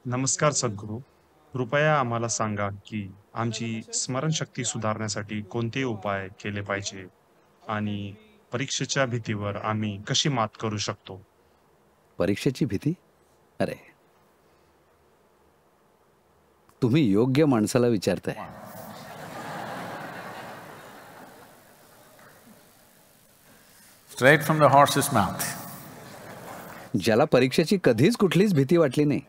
नमस्कार सद्गुरू. कृपया आम्हाला सांगा की आमची स्मरणशक्ती सुधारण्यासाठी कोणते उपाय केले पाहिजे आणि परीक्षेच्या भीतीवर आम्ही कशी मात करू शकतो? परीक्षेची भीती? अरे, तुम्ही योग्य माणसाला विचारताय. Straight from the horse's mouth. ज्याला परीक्षेची कधीच कुठलीच भीती वाटली नाही.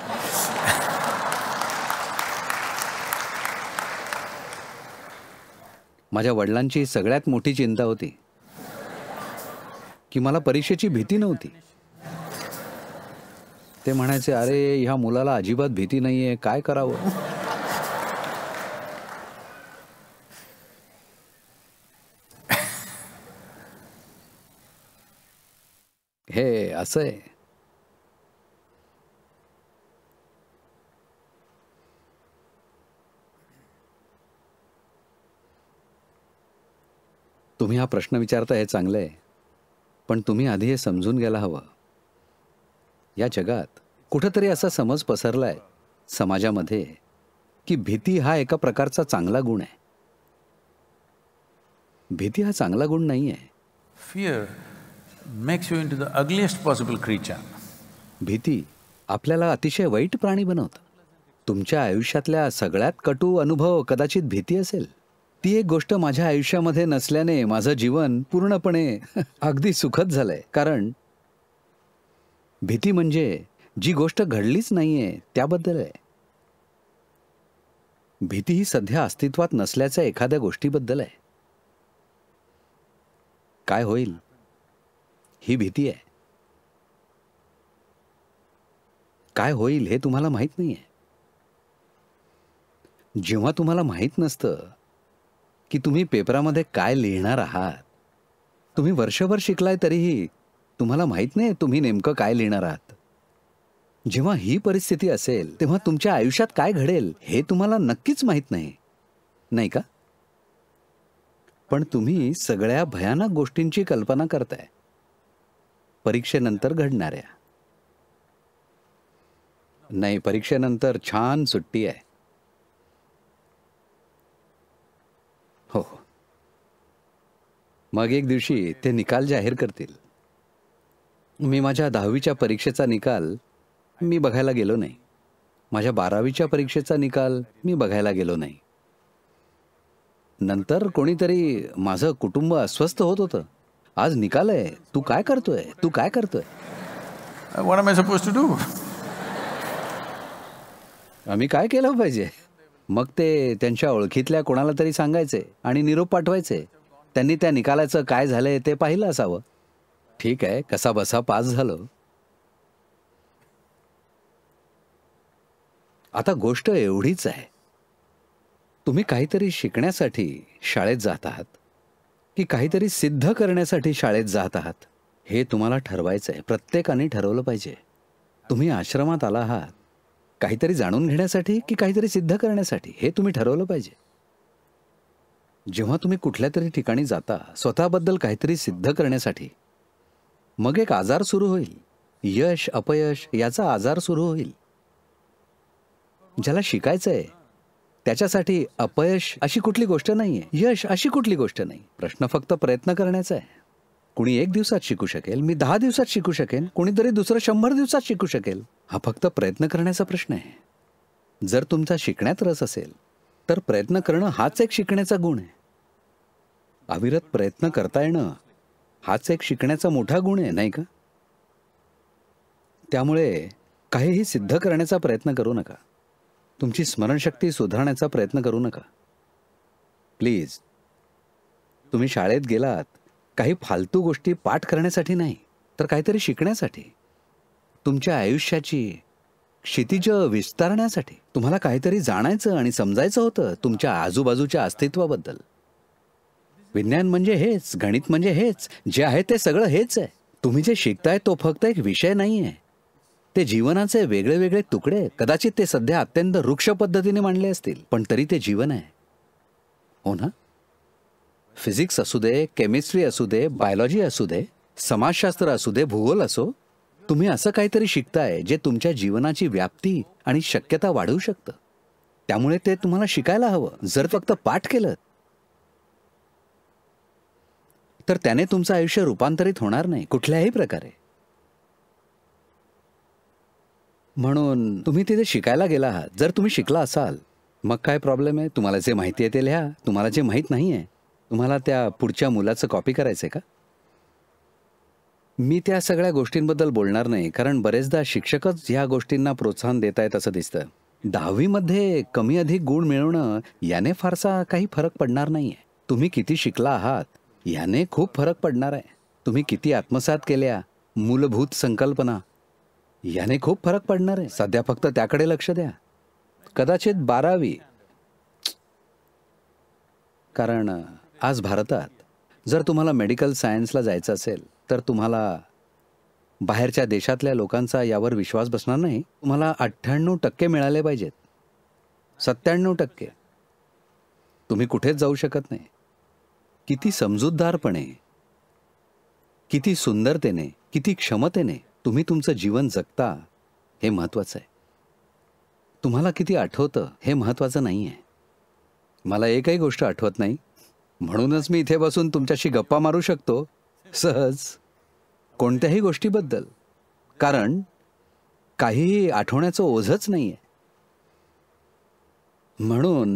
माझ्या वडिलांची सगळ्यात मोठी चिंता होती की मला परीक्षेची भीती नव्हती. ते म्हणायचे, अरे ह्या मुलाला अजिबात भीती नाहीये, काय करावं. हे असं आहे. तुम्ही हा प्रश्न विचारता हे चांगलं आहे, पण तुम्ही आधी हे समजून घ्यायला हवं. या जगात कुठंतरी असा समज पसरलाय समाजामध्ये की भीती हा एका प्रकारचा चांगला गुण आहे. भीती हा चांगला गुण नाही आहे. Fear makes you into the ugliest possible creature. भीती आपल्याला अतिशय वाईट प्राणी बनवतं. तुमच्या आयुष्यातल्या सगळ्यात कटू अनुभव कदाचित भीती असेल. ती एक गोष्ट माझ्या आयुष्यामध्ये नसल्याने माझं जीवन पूर्णपणे अगदी सुखद झालंय. कारण भीती म्हणजे जी गोष्ट घडलीच नाहीये त्याबद्दल आहे. भीती ही सध्या अस्तित्वात नसल्याच्या एखाद्या गोष्टीबद्दल आहे. काय होईल ही भीती आहे. काय होईल हे तुम्हाला माहित नाहीये. जेव्हा तुम्हाला माहित नसतं की तुम्ही पेपरामध्ये काय लिहिणार आहात, तुम्ही वर्षभर शिकलाय तरीही तुम्हाला माहित नाही तुम्ही नेमकं काय लिहिणार आहात. जेव्हा ही परिस्थिती असेल तेव्हा तुमच्या आयुष्यात काय घडेल हे तुम्हाला नक्कीच माहित नाही, नाही का? पण तुम्ही सगळ्या भयानक गोष्टींची कल्पना करताय, परीक्षेनंतर घडणाऱ्या. नाही, परीक्षेनंतर छान सुट्टी आहे. हो, मग एक दिवशी ते निकाल जाहीर करतील. मी माझ्या 10वीच्या परीक्षेचा निकाल मी बघायला गेलो नाही. माझ्या 12वीच्या परीक्षेचा निकाल मी बघायला गेलो नाही. नंतर कोणीतरी माझं कुटुंब अस्वस्थ होत होतं. आज निकाल आहे, तू काय करतोय, तू काय करतोय. What am I supposed to do? आम्ही काय केलं पाहिजे. मग ते त्यांच्या ओळखीतल्या कोणाला तरी सांगायचे आणि निरोप पाठवायचे. त्यांनी त्या निकालाचं काय झालंय ते पाहिलं असावं. ठीक आहे, कसा बसा पास झालो. आता गोष्ट एवढीच आहे, तुम्ही काहीतरी शिकण्यासाठी शाळेत जात आहात की काहीतरी सिद्ध करण्यासाठी शाळेत जात आहात हे तुम्हाला ठरवायचं आहे. प्रत्येकाने ठरवलं पाहिजे. तुम्ही आश्रमात आला आहात काहीतरी जाणून घेण्यासाठी की काहीतरी सिद्ध करण्यासाठी हे तुम्ही ठरवलं पाहिजे. जेव्हा तुम्ही कुठल्या तरी ठिकाणी जाता स्वतःबद्दल काहीतरी सिद्ध करण्यासाठी, मग एक आजार सुरू होईल. यश अपयश याचा आजार सुरू होईल. ज्याला शिकायचंय त्याच्यासाठी अपयश अशी कुठली गोष्ट नाहीये, यश अशी कुठली गोष्ट नाही. प्रश्न फक्त प्रयत्न करण्याचा आहे. कुणी 1 दिवसात शिकू शकेल, मी 10 दिवसात शिकू शकेन, कोणीतरी दुसरं 100 दिवसात शिकू शकेल. हा फक्त प्रयत्न करण्याचा प्रश्न आहे. जर तुमचा शिकण्यात रस असेल तर प्रयत्न करणं हाच एक शिकण्याचा गुण आहे. अविरत प्रयत्न करता येणं हाच एक शिकण्याचा मोठा गुण आहे, नाही का? त्यामुळे काहीही सिद्ध करण्याचा प्रयत्न करू नका. तुमची स्मरणशक्ती सुधारण्याचा प्रयत्न करू नका. प्लीज. तुम्ही शाळेत गेलात काही फालतू गोष्टी पाठ करण्यासाठी नाही, तर काहीतरी शिकण्यासाठी. तुमच्या आयुष्याची क्षितिज विस्तारण्यासाठी. तुम्हाला काहीतरी जाणायचं आणि समजायचं होतं तुमच्या आजूबाजूच्या अस्तित्वाबद्दल. विज्ञान म्हणजे हेच, गणित म्हणजे हेच, जे आहे ते सगळं हेच आहे. तुम्ही जे शिकताय तो फक्त एक विषय नाही आहे, ते जीवनाचे वेगळे वेगळे तुकडे. कदाचित ते सध्या अत्यंत वृक्ष पद्धतीने मांडले असतील, पण तरी ते जीवन आहे. हो ना? फिजिक्स असू दे, केमिस्ट्री असू दे, बायोलॉजी असू दे, समाजशास्त्र असू दे, भूगोल असो, तुम्ही असं काहीतरी शिकताय जे तुमच्या जीवनाची व्याप्ती आणि शक्यता वाढवू शकतं. त्यामुळे ते तुम्हाला शिकायला हवं. जर फक्त पाठ केलं तर त्याने तुमचं आयुष्य रूपांतरित होणार नाही कुठल्याही प्रकारे. म्हणून तुम्ही तिथे शिकायला गेला आहात. जर तुम्ही शिकला असाल मग काय प्रॉब्लेम आहे? तुम्हाला जे माहिती आहे ते लिहा. तुम्हाला जे माहीत नाही आहे, तुम्हाला त्या पुढच्या मुलाचं कॉपी करायचंय का? मी त्या सगळ्या गोष्टींबद्दल बोलणार नाही, कारण बरेचदा शिक्षकच ह्या गोष्टींना प्रोत्साहन देत आहेत असं दिसतं. 10वी मध्ये कमी अधिक गुण मिळवणं याने फारसा काही फरक पडणार नाहीये. तुम्ही किती शिकला आहात याने खूप फरक पडणार आहे. तुम्ही किती आत्मसात केल्या मूलभूत संकल्पना याने खूप फरक पडणार आहे. सध्या फक्त त्याकडे लक्ष द्या. कदाचित 12वी, कारण आज भारतात जर तुम्हाला मेडिकल सायन्सला जायचं असेल तर तुम्हाला बाहेरच्या देशातल्या लोकांचा यावर विश्वास बसणार नाही. तुम्हाला 98% मिळाले पाहिजेत. 97%. तुम्ही कुठेच जाऊ शकत नाही. किती समजूतदारपणे, किती सुंदरतेने, किती क्षमतेने तुम्ही तुमचं जीवन जगता हे महत्त्वाचं आहे. तुम्हाला किती आठवतं हे महत्त्वाचं नाही आहे. मला एकही गोष्ट आठवत नाही, म्हणूनच मी इथे बसून तुमच्याशी गप्पा मारू शकतो सहज कोणत्याही गोष्टीबद्दल, कारण काहीही आठवण्याचं ओझंच नाही आहे. म्हणून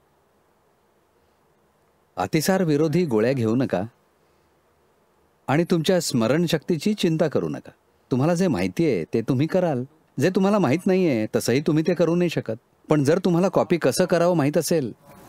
अतिसार विरोधी गोळ्या घेऊ नका आणि तुमच्या स्मरणशक्तीची चिंता करू नका. तुम्हाला जे माहिती आहे ते तुम्ही कराल. जे तुम्हाला माहीत नाही आहे तसंही तुम्ही ते करू नाही शकत. पण जर तुम्हाला कॉपी कसं करावं माहीत असेल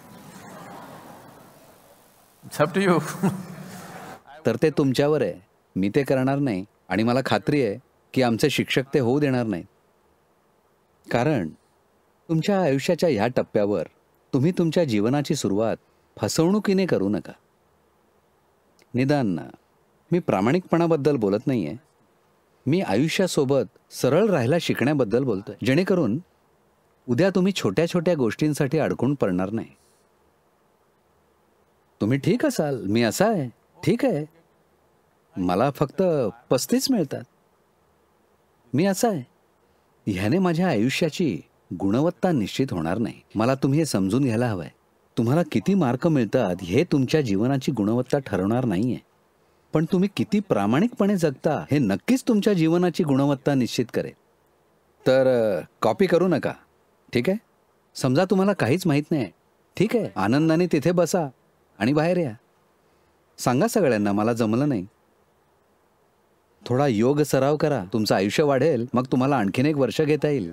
It's up to you. तर ते तुमच्यावर आहे. मी ते करणार नाही आणि मला खात्री आहे की आमचे शिक्षक ते होऊ देणार नाहीत. कारण तुमच्या आयुष्याच्या ह्या टप्प्यावर तुम्ही तुमच्या जीवनाची सुरुवात फसवणुकीने करू नका. निदान मी प्रामाणिकपणाबद्दल बोलत नाही आहे. मी आयुष्यासोबत सरळ राहायला शिकण्याबद्दल बोलतोय, जेणेकरून उद्या तुम्ही छोट्या छोट्या गोष्टींसाठी अडकून पडणार नाही. तुम्ही ठीक असाल, मी असा आहे, ठीक आहे. मला फक्त 35 मिळतात, मी असा आहे. ह्याने माझ्या आयुष्याची गुणवत्ता निश्चित होणार नाही. मला तुम्ही हे समजून घ्यायला हवंय. तुम्हाला किती मार्क मिळतात हे तुमच्या जीवनाची गुणवत्ता ठरवणार नाहीये, पण तुम्ही किती प्रामाणिकपणे जगता हे नक्कीच तुमच्या जीवनाची गुणवत्ता निश्चित करेल. तर कॉपी करू नका, ठीक आहे? समजा तुम्हाला काहीच माहीत नाही, ठीक आहे, आनंदाने तिथे बसा आणि बाहेर या. सांगा सगळ्यांना मला जमलं नाही. थोडा योग सराव करा, तुमचं आयुष्य वाढेल. मग तुम्हाला आणखीन 1 वर्ष घेता येईल.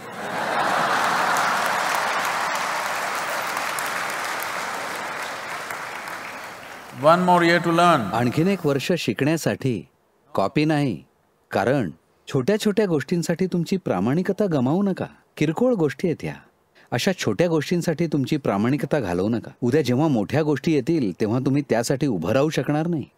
One more year to learn. आणखीन 1 वर्ष शिकण्यासाठी, कॉपी नाही. कारण छोट्या छोट्या गोष्टींसाठी तुमची प्रामाणिकता गमावू नका. किरकोळ गोष्टी आहेत ह्या. अशा छोट्या गोष्टींसाठी तुमची प्रामाणिकता घालवू नका. उद्या जेव्हा मोठ्या गोष्टी येतील तेव्हा तुम्ही त्यासाठी उभं राहू शकणार नाही.